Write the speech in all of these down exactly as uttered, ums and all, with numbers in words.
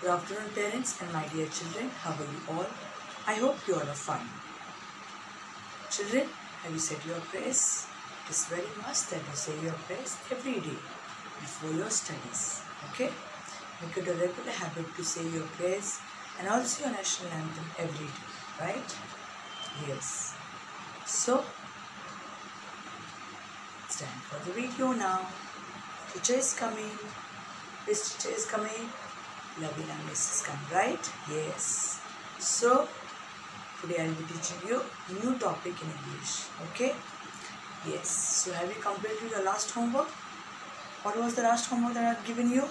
Good afternoon, parents and my dear children. How are you all? I hope you all are fine. Children, have you said your prayers? It is very must that you say your prayers every day before your studies. Okay? Make it a regular habit to say your prayers and also your national anthem every day. Right? Yes. So, it's time for the video now. Teacher is coming. Which teacher is coming? Lavina Miss is coming, right? Yes. So, today I will be teaching you new topic in English. Okay? Yes. So, have you completed your last homework? What was the last homework that I have given you?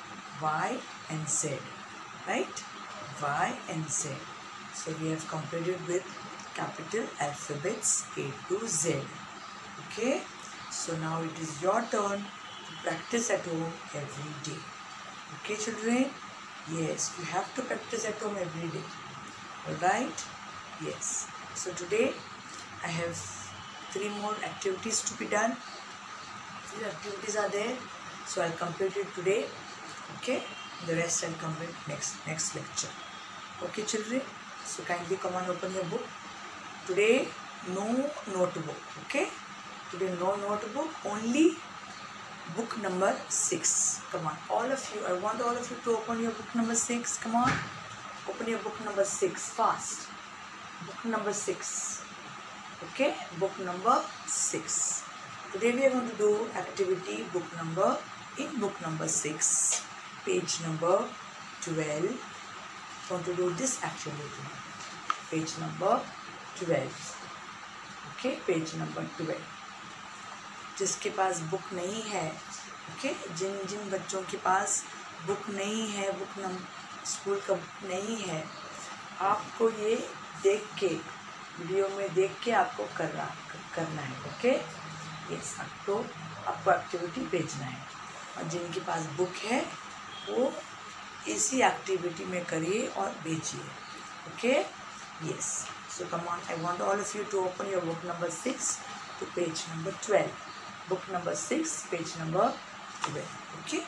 Y and Z. Right? Y and Z. So, we have completed with capital alphabets A to Z. Okay? So, now it is your turn to practice at home every day. Okay, children? Yes, you have to practice at home every day. Alright? Yes. So, today I have three more activities to be done. Three activities are there. So, I'll complete it today. Okay? The rest I'll complete next, next lecture. Okay, children? So, kindly come and open your book. Today, no notebook. Okay? Today, no notebook. Only book number six. Come on, all of you. I want all of you to open your book number six. Come on, open your book number six fast. Book number six. Okay, book number six. Today we are going to do activity book number in book number six, page number twelve. We are going to do this activity. Page number twelve. Okay, page number twelve. जिसके पास book नहीं है, okay, जिन जिन बच्चों के पास book नहीं है, book नम school का book नहीं है, आपको ये देख के वीडियो में देख के आपको करना करना है. ओके, यस, आपको आपको एक्टिविटी भेजना है. और जिनके पास बुक है वो इसी एक्टिविटी में करिए और भेजिए. Okay, yes. So come on, I want all of you to open your book number six to page number twelve. Book number six, page number twelve. Okay?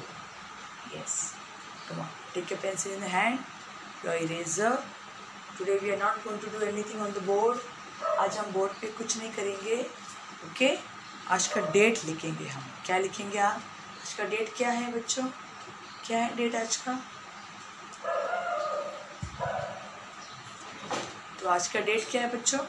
Yes. Come on. Take your pencil in the hand, your eraser. Today we are not going to do anything on the board. आज हम board पे कुछ नहीं करेंगे. Okay? आज का date लिखेंगे हम. क्या लिखेंगे आप? आज का डेट क्या है बच्चों? क्या है डेट आज का? तो आज का डेट क्या है बच्चों?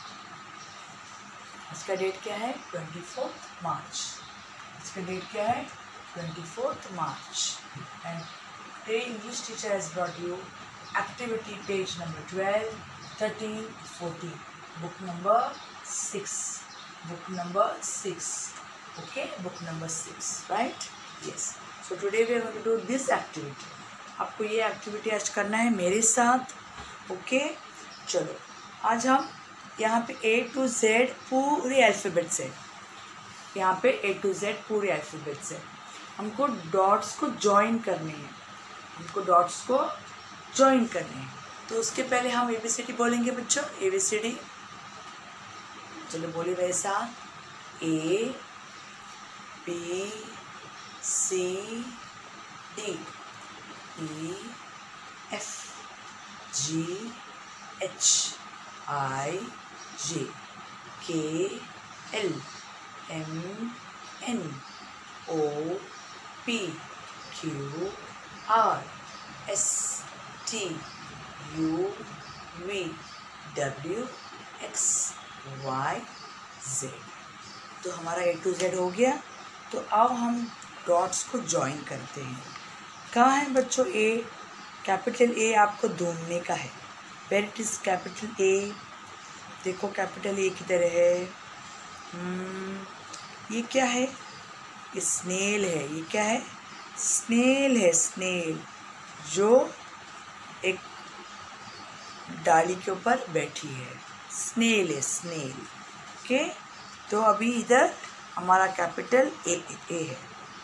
इसका डेट क्या है? Twenty fourth March. इसका डेट क्या है? Twenty fourth March. And today English teacher has brought you activity page number twelve, thirteen, fourteen. Book number six. Book number six. Okay, book number six. Right? Yes. So today we are going to do this activity. आपको ये activity आज करना है मेरे साथ. Okay, चलो आज हम यहाँ पे ए टू जेड पूरी अल्फ़ाबेट से, यहाँ पे ए टू जेड पूरे अल्फ़ाबेट से हमको डॉट्स को जॉइन करने हैं. हमको डॉट्स को जॉइन करने हैं. तो उसके पहले हम ए बी सी डी बोलेंगे बच्चों. A B C D. चलो बोले वैसा. A B C D. E F G H I J, K, L, M, N, O, P, Q, R, S, T, U, V, W, X, Y, Z. तो हमारा A to Z हो गया. तो अब हम डॉट्स को जॉइन करते हैं. कहाँ है बच्चों A? कैपिटल A आपको ढूंढने का है. Where it is capital A? देखो कैपिटल ए की तरह है. hmm, ये क्या है? ये स्नेल है. ये क्या है? स्नेल है. स्नेल जो एक डाली के ऊपर बैठी है. स्नेल है. स्नेल. ओके, तो अभी इधर हमारा कैपिटल ए ए है.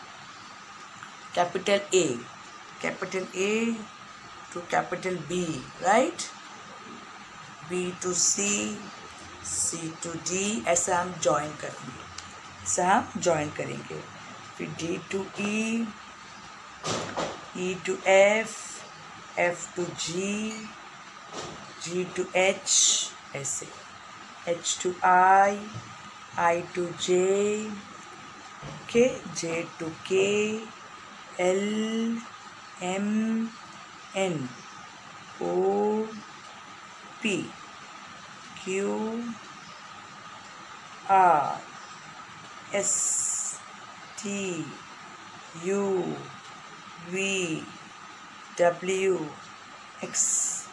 Capital A. Capital A to capital B. Right? B to C, C to D, ऐसा हम जॉइन करेंगे. ऐसा हम जॉइन करेंगे. फिर D to E, E to F, F to G, G to H, ऐसे H to I, I to J, okay, J to K, L, M, N, O, P, Q, R, S, T, U, V, W, X,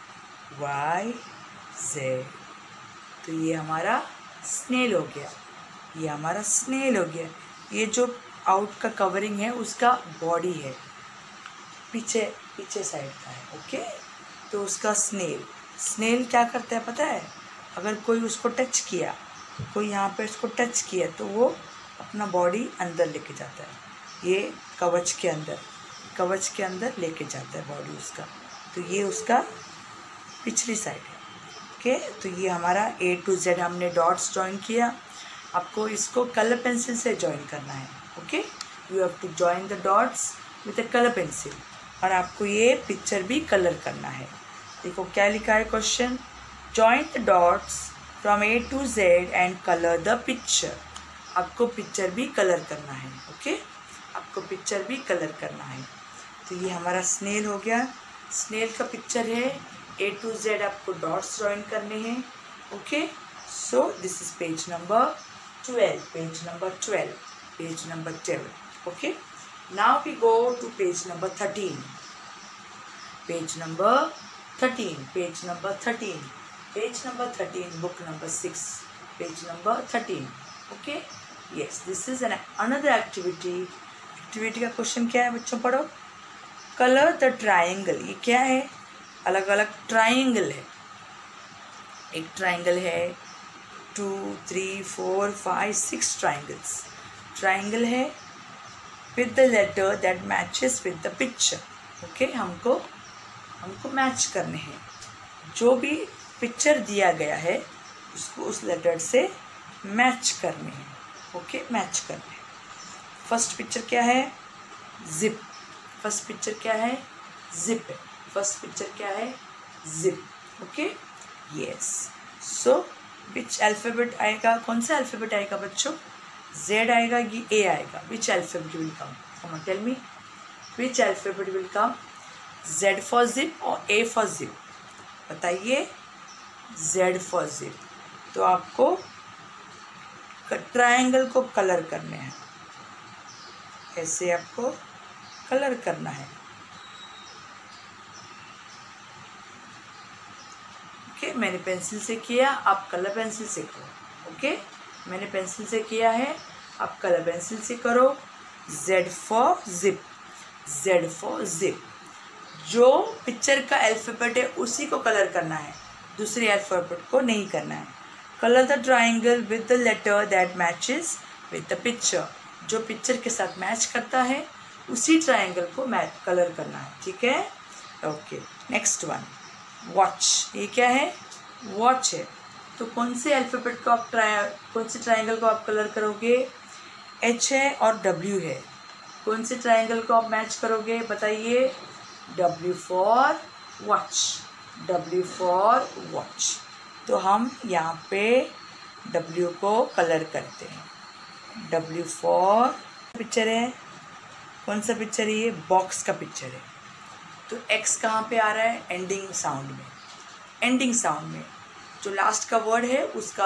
Y, Z। तो ये हमारा snail हो गया, ये हमारा snail हो गया। ये जो आउट का कवरिंग है उसका बॉडी है, पीछे पीछे साइड का है, ओके। तो उसका स्नेल स्नेल क्या करता है पता है? अगर कोई उसको टच किया, कोई यहाँ पे उसको टच किया तो वो अपना बॉडी अंदर लेके जाता है, ये कवच के अंदर कवच के अंदर लेके जाता है बॉडी उसका। तो ये उसका पिछली साइड है, ओके। तो ये हमारा ए टू जेड हमने डॉट्स जॉइन किया। आपको इसको कलर पेंसिल से जॉइन करना है, okay. You have to join the dots with a colour pencil. और आपको ये पिक्चर भी कलर करना है। देखो क्या लिखा है question, join the dots from A to Z and colour the picture. आपको पिक्चर भी कलर करना है, ओके। आपको पिक्चर भी कलर करना है। तो ये हमारा स्नेल हो गया, स्नेल का पिक्चर है। ए टू जेड आपको डॉट्स जॉइन करने हैं, okay. So this is page number twelve, page number twelve, page number twelve, okay. Now we go to page number thirteen, page number thirteen, page number thirteen, page number thirteen, book number six, page number thirteen, okay. Yes, this is an another activity. Activity का question क्या है बच्चों, पढ़ो। Colour the triangle. ये क्या है? अलग अलग ट्राइंगल है। एक ट्राइंगल है, two three four five six triangles triangle है with the letter that matches with the picture, okay. हमको हमको मैच करने हैं, जो भी पिक्चर दिया गया है उसको उस लेटर से मैच करने हैं, ओके, मैच करने हैं। फर्स्ट पिक्चर क्या है? जिप। फर्स्ट पिक्चर क्या है? जिप है। फर्स्ट पिक्चर क्या है? Zip, okay. Yes, so which alphabet आएगा? कौन सा अल्फ़ाबेट आएगा बच्चों? जेड आएगा कि ए आएगा? Which alphabet will come? Come on tell me, which alphabet will come? Z for zip और ए फॉर जिप? बताइए। Z for zip. तो आपको ट्रायंगल को कलर करने हैं, ऐसे आपको कलर करना है, ओके। मैंने पेंसिल से किया, आप कलर पेंसिल से करो, ओके। मैंने पेंसिल से किया है, आप कलर पेंसिल से करो। Z for zip, Z for zip. जो पिक्चर का अल्फ़ाबेट है उसी को कलर करना है, दूसरे अल्फ़ाबेट को नहीं करना है। Colour the triangle with the letter that matches with the picture. जो पिक्चर के साथ मैच करता है उसी ट्राइंगल को मैच कलर करना है, ठीक है, ओके। Next one, watch. ये क्या है? वॉच है। तो कौन से अल्फ़ाबेट को आप ट्राई कौन से ट्राइंगल को आप कलर करोगे? एच है और डब्ल्यू है। कौन से ट्राइंगल को आप मैच करोगे? बताइए। W for watch, W for watch. तो हम यहाँ पे डब्ल्यू को कलर करते हैं। डब्ल्यू फॉर पिक्चर है, कौन सा पिक्चर है? ये बॉक्स का पिक्चर है। तो एक्स कहाँ पे आ रहा है? एंडिंग साउंड में, एंडिंग साउंड में जो लास्ट का वर्ड है उसका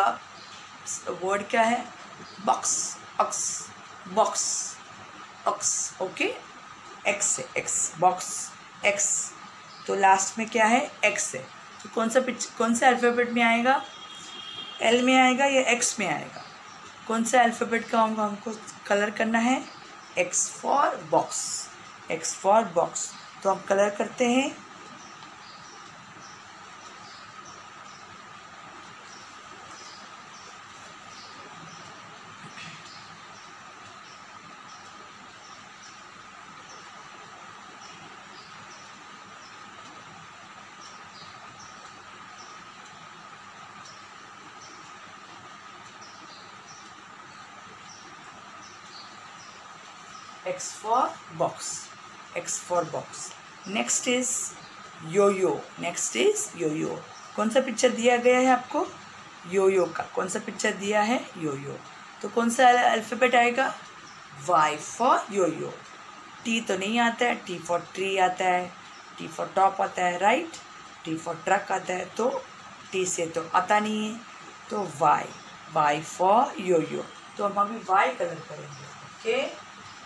वर्ड क्या है? Box, X, box, X, okay. X है, एक्स, बॉक्स, एक्स। तो लास्ट में क्या है? एक्स है। तो कौन सा पिच कौन सा अल्फ़ाबेट में आएगा? एल में आएगा या एक्स में आएगा? कौन सा अल्फ़ाबेट का हमको हमको कलर करना है? X for box, X for box. तो हम कलर करते हैं। X for box, X for box. Next is yoyo, next is yoyo. कौन सा पिक्चर दिया गया है आपको? यो यो का। कौन सा पिक्चर दिया है? यो यो। तो कौन सा अल्फ़ाबेट आएगा? Y for yoyo. T तो नहीं आता है, टी फॉर ट्री आता है, टी फॉर टॉप आता है, राइट। टी फॉर ट्रक आता है, तो टी से तो आता नहीं है, तो Y, Y for yoyo. तो हम अभी वाई कलर करेंगे, ओके।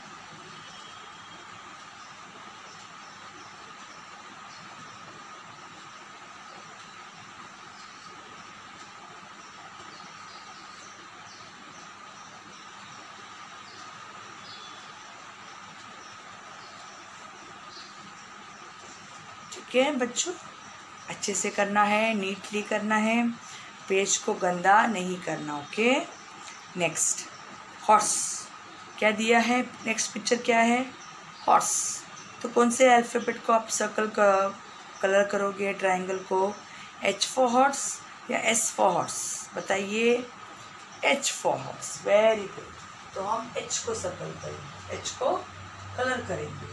ठीक है बच्चों, अच्छे से करना है, नीटली करना है, पेज को गंदा नहीं करना, ओके। नेक्स्ट, हॉर्स क्या दिया है? नेक्स्ट पिक्चर क्या है? हॉर्स। तो कौन से अल्फ़ाबेट को आप सर्कल का कलर करोगे ट्रायंगल को? एच फॉर हॉर्स या एस फॉर हॉर्स? बताइए। H for horse, very good. तो हम एच को सर्कल करेंगे, एच को कलर करेंगे।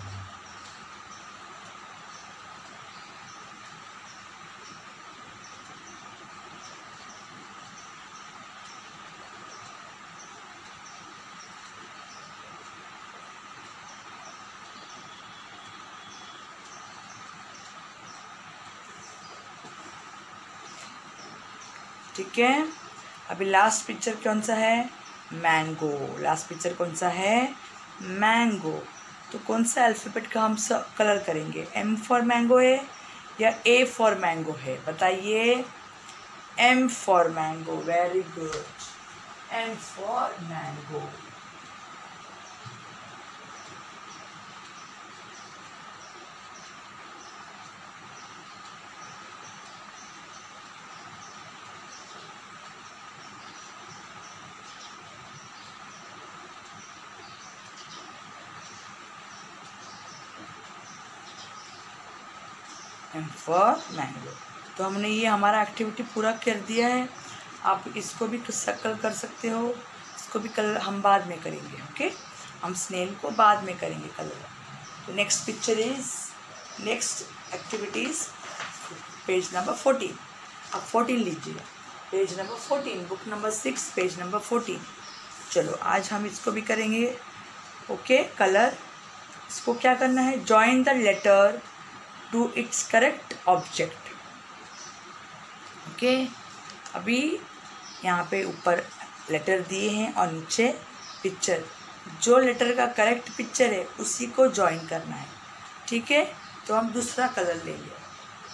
ठीक है, अभी लास्ट पिक्चर कौन सा है? मैंगो। लास्ट पिक्चर कौन सा है? मैंगो। तो कौन सा अल्फ़ाबेट का हम सब कलर करेंगे? एम फॉर मैंगो है या ए फॉर मैंगो है? बताइए। M for mango, very good, M for mango. M for mango. तो हमने ये हमारा एक्टिविटी पूरा कर दिया है। आप इसको भी सर्कल कर सकते हो, इसको भी कलर हम बाद में करेंगे, ओके। हम स्नेल को बाद में करेंगे कलर। तो next picture is, next activities page number fourteen. अब फोर्टीन लीजिए, page number fourteen, book number six, page number fourteen. चलो आज हम इसको भी करेंगे, ओके। कलर, इसको क्या करना है? Join the letter to its correct object, okay. अभी यहाँ पे ऊपर लेटर दिए हैं और नीचे पिक्चर, जो लेटर का करेक्ट पिक्चर है उसी को जॉइन करना है, ठीक है। तो हम दूसरा कलर ले लिया,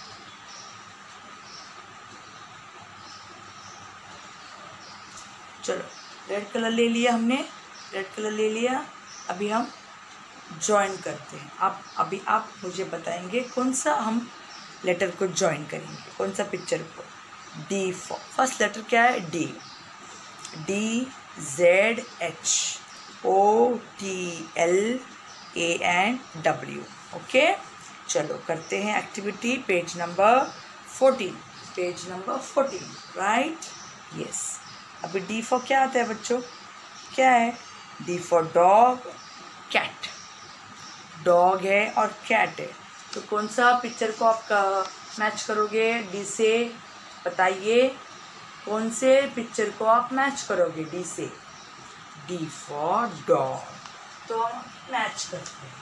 चलो रेड कलर ले लिया हमने, रेड कलर ले लिया। अभी हम जॉइन करते हैं। आप अभी आप मुझे बताएंगे कौन सा हम लेटर को जॉइन करेंगे, कौन सा पिक्चर को? डी फॉर, फर्स्ट लेटर क्या है? D. D Z H O T L A N W, okay. चलो करते हैं activity, page number fourteen, page number fourteen, right, yes. अभी डी फॉर क्या आता है बच्चों? क्या है? D for dog, cat. Dog है और कैट है, तो कौन सा पिक्चर को आप मैच करोगे डी से? बताइए, कौन से पिक्चर को आप मैच करोगे डी से? डी फॉर डॉग, तो हम मैच करते हैं।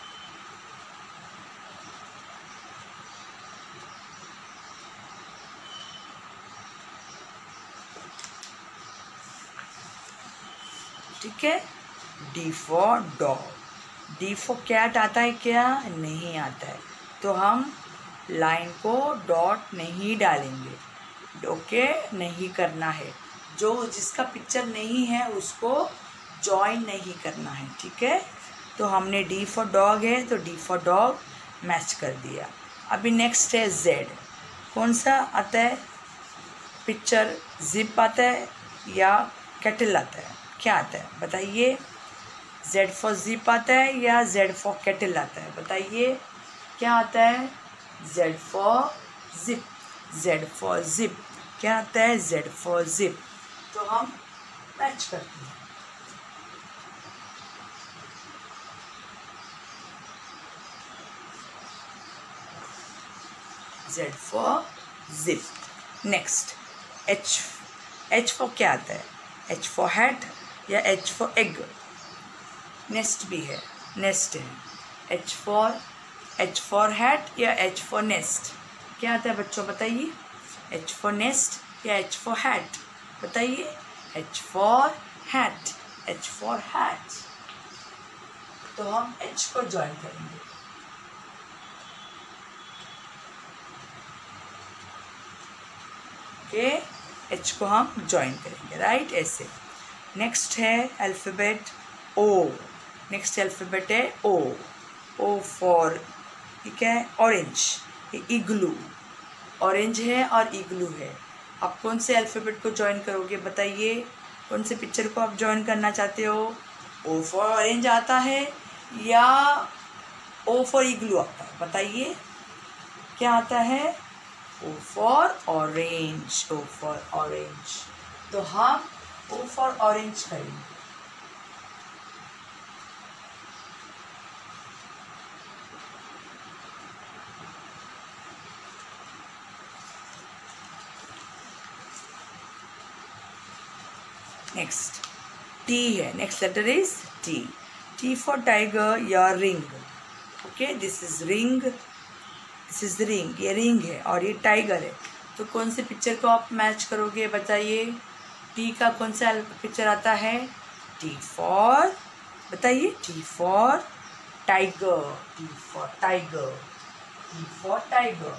ठीक है, D for dog. D for cat आता है क्या? नहीं आता है, तो हम लाइन को डॉट नहीं डालेंगे, ओके, नहीं करना है। जो जिसका पिक्चर नहीं है उसको जॉइन नहीं करना है, ठीक है। तो हमने डी फॉर डॉग है तो डी फॉर डॉग मैच कर दिया। अभी नेक्स्ट है जेड। कौन सा आता है पिक्चर? जिप आता है या कैटल आता है? क्या आता है बताइए? जेड फॉर जिप आता है या जेड फॉर कैटल आता है? बताइए क्या आता है? Z for zip, Z for zip. क्या आता है? Z for zip. तो हम मैच करते हैं। Z for zip. Next, H. H for क्या आता है? H for hat या H for egg? Nest भी है, nest है. H for H for hat या H for nest? क्या आता है बच्चों बताइए? H for nest या H for hat? बताइए. H for hat. H for hat. तो हम H को ज्वाइन करेंगे. ओके, H को हम ज्वाइन करेंगे, राइट, ऐसे. नेक्स्ट है अल्फ़ाबेट O. नेक्स्ट अल्फ़ाबेट है O. O फॉर, ये क्या है? ऑरेंज. ये इग्लू. ऑरेंज है और इग्लू है. आप कौन से अल्फ़ाबेट को ज्वाइन करोगे बताइए? कौन से पिक्चर को आप ज्वाइन करना चाहते हो? O फॉर ऑरेंज आता है या O फॉर इग्लू आता है? बताइए क्या आता है? O for orange. O for orange. तो हम O फॉर ऑरेंज करेंगे. नेक्स्ट T है. Next letter is T. T for tiger या ring. Okay, this is ring. This is ring. ये रिंग है और ये टाइगर है. तो कौन से पिक्चर को आप मैच करोगे बताइए? T का कौन सा पिक्चर आता है? T फॉर, बताइए. T for tiger. T for tiger. T for tiger.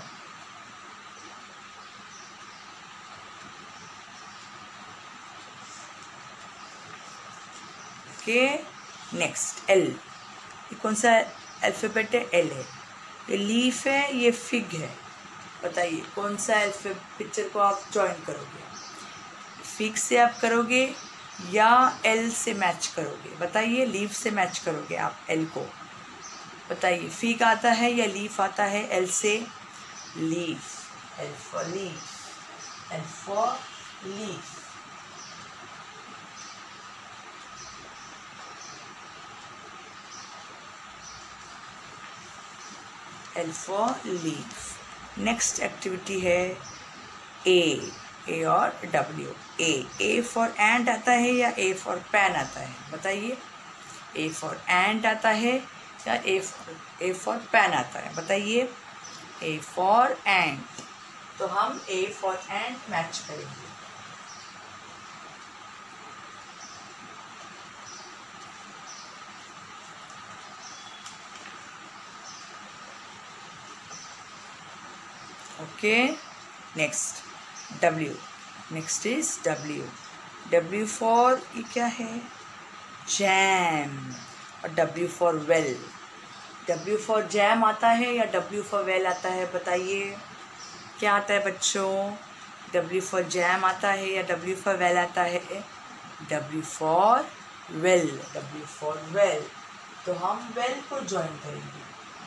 Okay, next L. ये कौन सा अल्फ़ाबेट है? L है. ये लीफ है, ये फिग है. बताइए कौन सा अल्फ़ाबेट पिक्चर को आप ज्वाइन करोगे? फिग से आप करोगे या L से मैच करोगे? बताइए. लीफ से मैच करोगे आप L को? बताइए. फिग आता है या लीफ आता है L से? Leaf. L for leaf. L for leaf. L for leaf. Next activity है A. A और W. A. A for ant आता है या A for pan आता है? बताइए. A for ant आता है या A for A for pan आता है? बताइए. A for ant. तो हम A for ant मैच करेंगे. Okay, next W. Next is W. W for, ये क्या है? जैम. और W for well. W for jam आता है या W फॉर वेल आता है? बताइए क्या आता है बच्चों? W फॉर जैम आता है या W फॉर वेल आता है? W for well. W for well. तो हम वेल को ज्वाइन करेंगे.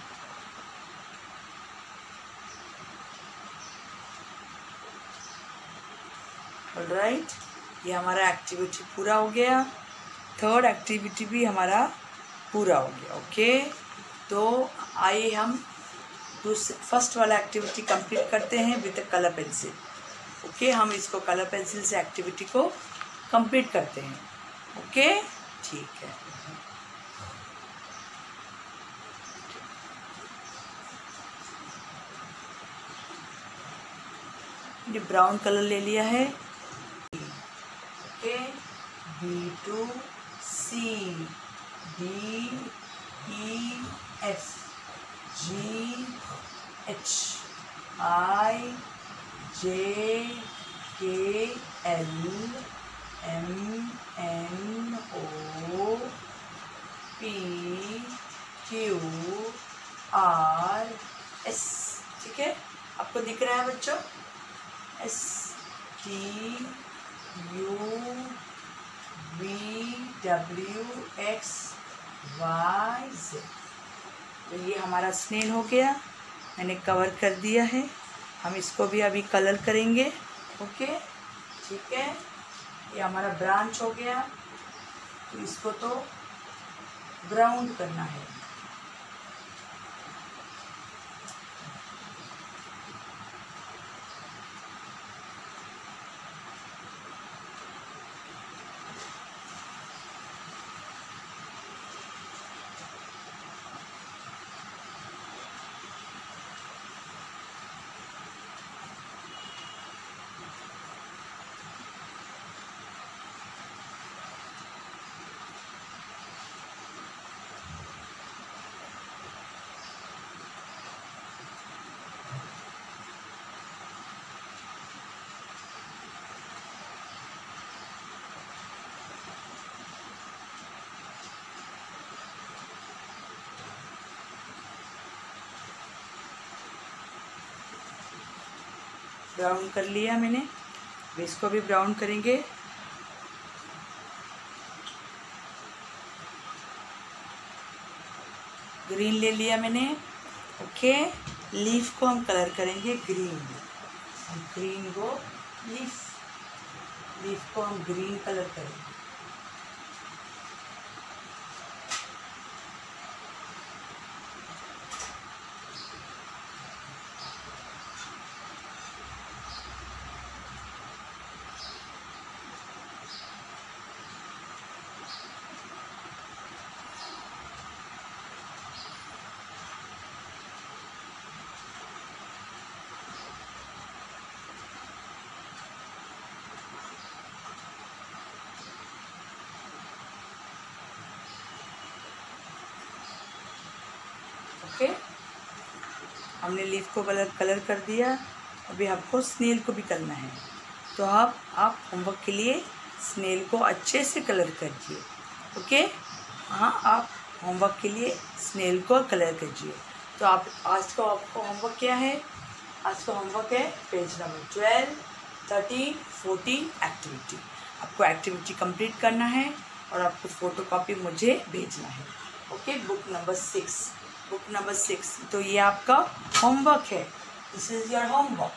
ऑलराइट, ये हमारा एक्टिविटी पूरा हो गया. थर्ड एक्टिविटी भी हमारा पूरा हो गया. ओके, तो आइए हम दूसरे फर्स्ट वाला एक्टिविटी कंप्लीट करते हैं विद कलर पेंसिल. ओके, हम इसको कलर पेंसिल से एक्टिविटी को कंप्लीट करते हैं. ओके, ठीक है. ये ब्राउन कलर ले लिया है. Okay, B to C, D E F, G H, I J K L M N O P Q R S. ठीक है, आपको दिख रहा है बच्चों? S T U V W X Y Z. तो ये हमारा स्नेल हो गया. मैंने कवर कर दिया है. हम इसको भी अभी कलर करेंगे. ओके, ठीक है. ये हमारा ब्रांच हो गया. तो इसको तो ग्राउंड करना है. ब्राउन कर लिया मैंने, अब इसको भी ब्राउन करेंगे। ग्रीन ले लिया मैंने। ओके, लीफ को हम कलर करेंगे ग्रीन। हम ग्रीन को लीफ लीफ को हम ग्रीन कलर करेंगे। ओके, हमने लीफ को कलर कलर कर दिया। अभी आपको स्नेल को भी करना है, तो आप आप होमवर्क के लिए स्नेल को अच्छे से कलर करिए। ओके, हाँ, आप होमवर्क के लिए स्नेल को कलर कीजिए। तो आप आज का आपको होमवर्क क्या है? आज का होमवर्क है page number twelve, thirteen, fourteen activity. आपको एक्टिविटी कंप्लीट करना है और आपको फ़ोटो कॉपी मुझे भेजना है। Okay, book number six book number six तो ये आपका होमवर्क है। This is your homework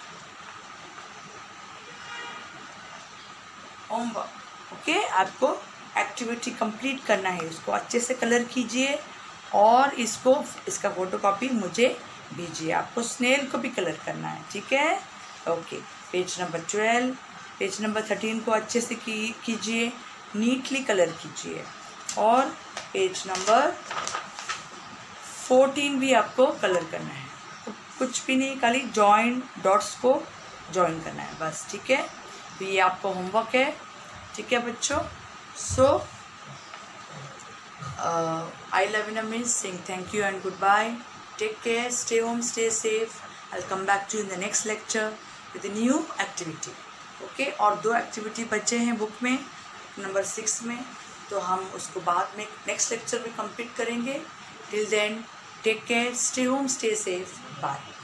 homework okay, आपको एक्टिविटी कंप्लीट करना है, उसको अच्छे से कलर कीजिए और इसको इसका फोटो कॉपी मुझे भेजिए। आपको स्नेल को भी कलर करना है, ठीक है? Okay, page number twelve, page number thirteen को अच्छे से की कीजिए, नीटली कलर कीजिए। और पेज नंबर फोर्टीन भी आपको कलर करना है। तो कुछ भी नहीं, खाली जॉइन डॉट्स को जॉइन करना है बस, ठीक है? तो ये आपका होमवर्क है, ठीक है बच्चों? So I love in a missing thank you and goodbye, take care, stay home, stay safe. I will come back to in the next lecture with new activity. Okay, और दो activity बचे हैं book में, number six में, तो हम उसको बाद में नेक्स्ट लेक्चर में कंप्लीट करेंगे। Till then, take care, stay home, stay safe, bye.